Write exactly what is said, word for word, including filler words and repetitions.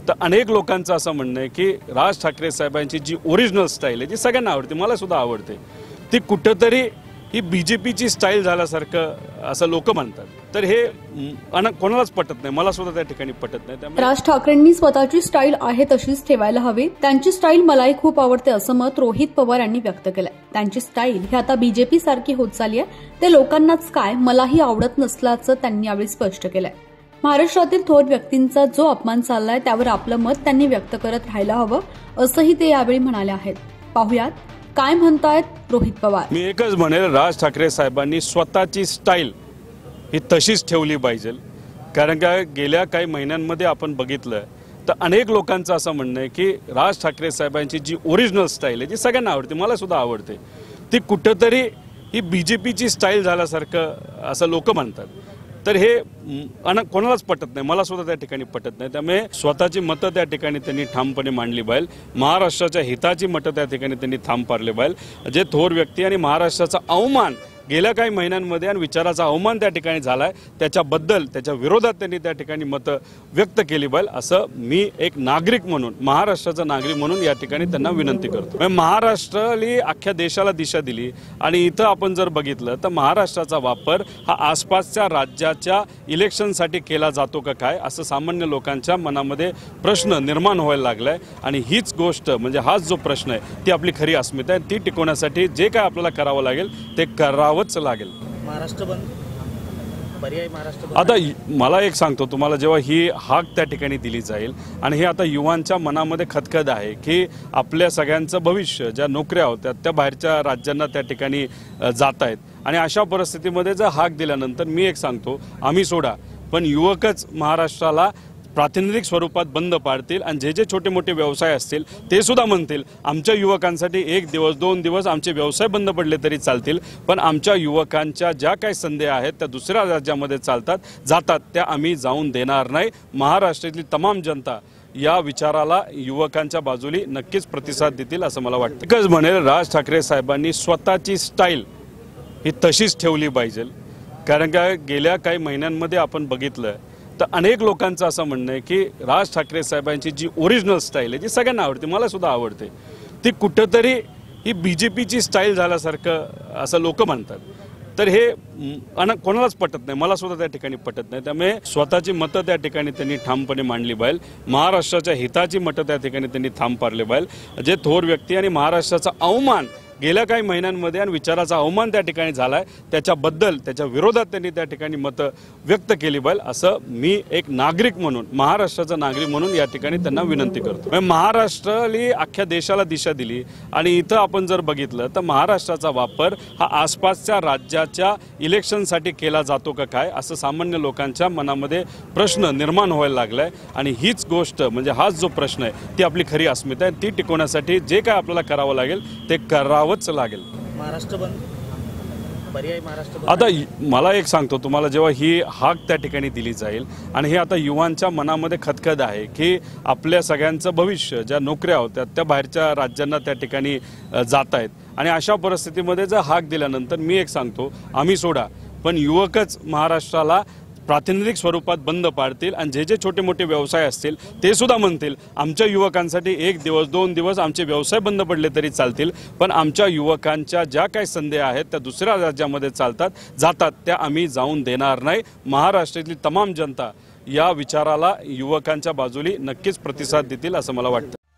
तर अनेक लोकांचं असं म्हणणं आहे की राज ठाकरे साहेबांची जी ओरिजिनल स्टाईल आहे जी सगळ्यांना आवडते, मला सुद्धा आवडते, ती कुठेतरी ही बीजेपीची स्टाईल झाल्यासारखं असं लोक म्हणतात. तर हे कोणालाच पटत नाही, मला सुद्धा त्या ठिकाणी पटत नाही. त्यामुळे राज ठाकरेंनी स्वतःची स्टाईल आहे तशीच ठेवायला हवी. त्यांची स्टाईल मलाही खूप आवडते असं मत रोहित पवार यांनी व्यक्त केलंय. त्यांची स्टाईल ही आता बीजेपी सारखी होत चालली आहे, ते लोकांनाच काय मलाही आवडत नसल्याचं त्यांनी यावेळी स्पष्ट केलंय. महाराष्ट्रातील थोर व्यक्तींचा जो अपमान चाललाय त्यावर आपलं मत त्यांनी व्यक्त करत राहायला हवं असंही ते यावेळी म्हणाले आहेत. पाहुयात काय म्हणतायत रोहित पवार. मी एकच म्हणेल, राज ठाकरे साहेबांनी स्वतःची स्टाईल ही तशीच ठेवली पाहिजे. कारण का गेल्या काही महिन्यांमध्ये आपण बघितलं तर अनेक लोकांचं असं म्हणणं आहे की राज ठाकरे साहेबांची जी ओरिजिनल स्टाईल आहे जी सगळ्यांना आवडते, मला सुद्धा आवडते, ती कुठेतरी ही बीजेपीची स्टाईल झाल्यासारखं असं लोक म्हणतात. तर हे कोणालाच पटत नाही, मला सुद्धा त्या ठिकाणी पटत नाही. त्यामुळे स्वतःची मतं त्या ठिकाणी त्यांनी ठामपणे मांडली पाहिजे. महाराष्ट्राच्या हिताची मतं त्या ठिकाणी त्यांनी ठाम पाडले पाहिजे. जे थोर व्यक्ती आणि महाराष्ट्राचा अवमान गेल्या काही महिन्यांमध्ये आणि विचाराचा अवमान त्या ठिकाणी झालाय त्याच्याबद्दल त्याच्या विरोधात त्यांनी त्या ठिकाणी मतं व्यक्त केली पाहिजे असं मी एक नागरिक म्हणून, महाराष्ट्राचा नागरिक म्हणून या ठिकाणी त्यांना विनंती करतो. महाराष्ट्राने अख्ख्या देशाला दिशा दिली आणि इथं आपण जर बघितलं तर महाराष्ट्राचा वापर हा आसपासच्या राज्याच्या इलेक्शनसाठी केला जातो का काय असं सामान्य लोकांच्या मनामध्ये प्रश्न निर्माण व्हायला लागलाय. आणि हीच गोष्ट म्हणजे हाच जो प्रश्न आहे ती आपली खरी अस्मिता आहे, ती टिकवण्यासाठी जे काय आपल्याला करावं लागेल ते करावं लागेल. महाराष्ट्र बंद पर्याय महाराष्ट्र बंद. आता मला एक सांगतो तुम्हाला, जेव्हा ही हाक त्या ठिकाणी दिली जाईल आणि हे आता युवांच्या मनामध्ये खदखद आहे की आपल्या सगळ्यांचं भविष्य, ज्या नोकऱ्या होत्या त्या बाहेरच्या राज्यांना त्या ठिकाणी जात आहेत आणि अशा परिस्थितीमध्ये जर हाक दिल्यानंतर मी एक सांगतो, आम्ही सोडा पण युवकच महाराष्ट्राला प्रातिनिधिक स्वरूपात बंद पाडतील आणि जे जे छोटे मोठे व्यवसाय असतील ते सुद्धा म्हणतील आमच्या युवकांसाठी एक दिवस दोन दिवस आमचे व्यवसाय बंद पडले तरी चालतील, पण आमच्या युवकांच्या ज्या काही संधी आहेत त्या दुसऱ्या राज्यामध्ये चालतात जातात त्या आम्ही जाऊन देणार नाही. महाराष्ट्रातली तमाम जनता या विचाराला युवकांच्या बाजूली नक्कीच प्रतिसाद देतील असं मला वाटतं. एकच म्हणेल, राज ठाकरे साहेबांनी स्वतःची स्टाईल ही तशीच ठेवली पाहिजे. कारण का गेल्या काही महिन्यांमध्ये आपण बघितलं तर अनेक लोकांचं असं म्हणणं आहे की राज ठाकरे साहेबांची जी ओरिजिनल स्टाईल आहे जी सगळ्यांना आवडते, मला सुद्धा आवडते, ती कुठेतरी ही बीजेपीची स्टाईल झाल्यासारखं असं लोक म्हणतात. तर हे कोणालाच पटत नाही, मला सुद्धा त्या ठिकाणी पटत नाही. त्यामुळे स्वतःची मतं त्या ठिकाणी त्यांनी ठामपणे मांडली पाहिजे. महाराष्ट्राच्या हिताची मतं त्या ठिकाणी त्यांनी ठाम पाडले पाहिजे. जे थोर व्यक्ती आणि महाराष्ट्राचा अवमान गेल्या काही महिन्यांमध्ये आणि विचाराचा अवमान त्या ठिकाणी झालाय त्याच्याबद्दल त्याच्या विरोधात त्यांनी त्या ठिकाणी मतं व्यक्त केली पाहिजे असं मी एक नागरिक म्हणून, महाराष्ट्राचा नागरिक म्हणून या ठिकाणी त्यांना विनंती करतो. महाराष्ट्राने अख्ख्या देशाला दिशा दिली आणि इथं आपण जर बघितलं तर महाराष्ट्राचा वापर हा आसपासच्या राज्याच्या इलेक्शनसाठी केला जातो का काय असं सामान्य लोकांच्या मनामध्ये प्रश्न निर्माण व्हायला लागलाय. आणि हीच गोष्ट म्हणजे हाच जो प्रश्न आहे ती आपली खरी अस्मिता आहे, ती टिकवण्यासाठी जे काय आपल्याला करावं लागेल ते करावं लागेल. महाराष्ट्र बंद पर्याय महाराष्ट्र बंद. आता मला एक सांगतो तुम्हाला, जेव्हा ही हाक त्या ठिकाणी दिली जाईल आणि हे आता युवांच्या मनामध्ये खदखद आहे की आपल्या सगळ्यांचं भविष्य, ज्या नोकऱ्या होत्या त्या बाहेरच्या राज्यांना त्या ठिकाणी जात आहेत आणि अशा परिस्थितीमध्ये जर हाक दिल्यानंतर मी एक सांगतो, आम्ही सोडा पण युवकच महाराष्ट्राला प्रातिनिधिक स्वरूपात बंद पाडतील आणि जे जे छोटे मोठे व्यवसाय असतील ते सुद्धा म्हणतील आमच्या युवकांसाठी एक दिवस दोन दिवस आमचे व्यवसाय बंद पडले तरी चालतील, पण आमच्या युवकांच्या ज्या काही संधी आहेत त्या दुसऱ्या राज्यामध्ये चालतात जातात त्या आम्ही जाऊन देणार नाही. महाराष्ट्रातली तमाम जनता या विचाराला युवकांच्या बाजूली नक्कीच प्रतिसाद देतील असं मला वाटतं.